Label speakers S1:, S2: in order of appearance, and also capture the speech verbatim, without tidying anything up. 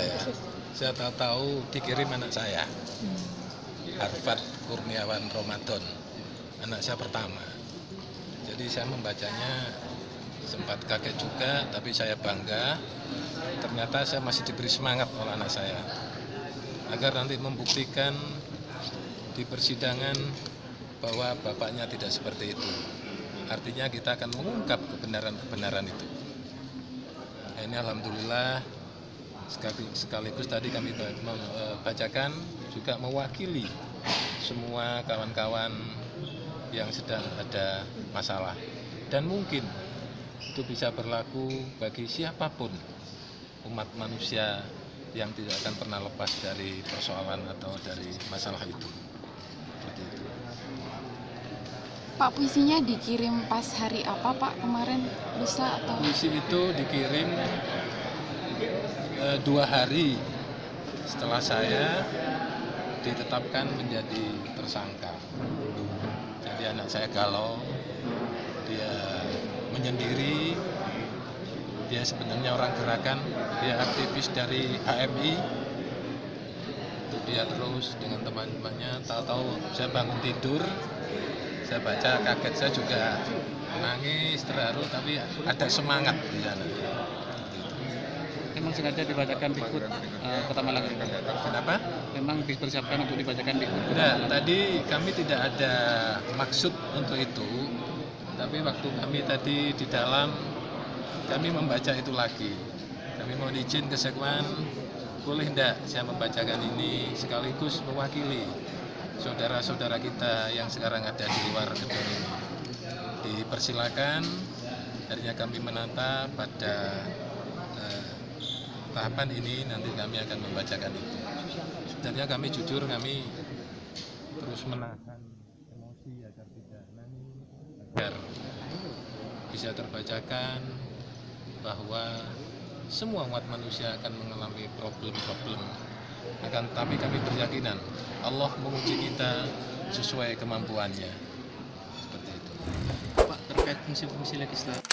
S1: saya. Saya tahu-tahu dikirim anak saya, Harvard Kurniawan Ramadan, anak saya pertama. Jadi saya membacanya sempat kaget juga, tapi saya bangga. Ternyata saya masih diberi semangat oleh anak saya, agar nanti membuktikan di persidangan bahwa bapaknya tidak seperti itu. Artinya kita akan mengungkap kebenaran-kebenaran itu. Nah, ini alhamdulillah sekaligus tadi kami bacakan juga mewakili semua kawan-kawan yang sedang ada masalah, dan mungkin itu bisa berlaku bagi siapapun umat manusia yang tidak akan pernah lepas dari persoalan atau dari masalah itu. Seperti itu.
S2: Pak, puisinya dikirim pas hari apa Pak kemarin, lusa atau?
S1: Puisi itu dikirim eh, dua hari setelah saya ditetapkan menjadi tersangka. Jadi anak saya galau, dia menyendiri, dia sebenarnya orang gerakan, dia aktivis dari H M I. Itu dia terus dengan teman-temannya, tahu-tahu saya bangun tidur, saya baca, kaget, saya juga menangis, terharu, tapi ada semangat di sana.
S3: Memang sengaja dibacakan di Kut uh, Kota Malang.
S1: Kenapa?
S3: Memang dipersiapkan untuk dibacakan di Kut.
S1: Tidak, tadi kami tidak ada maksud untuk itu, tapi waktu kami tadi di dalam, kami membaca itu lagi. Kami mohon izin ke Sekwan, boleh tidak saya membacakan ini sekaligus mewakili saudara-saudara kita yang sekarang ada di luar gedung ini. Dipersilakan, akhirnya kami menata pada eh, tahapan ini nanti kami akan membacakan itu. Sebenarnya kami jujur, kami terus menahan emosi agar tidak nangis, agar bisa terbacakan bahwa semua umat manusia akan mengalami problem-problem. Akan tapi kami berkeyakinan Allah menguji kita sesuai kemampuannya. Seperti itu.
S3: Pak, terkait fungsi-fungsi legislatif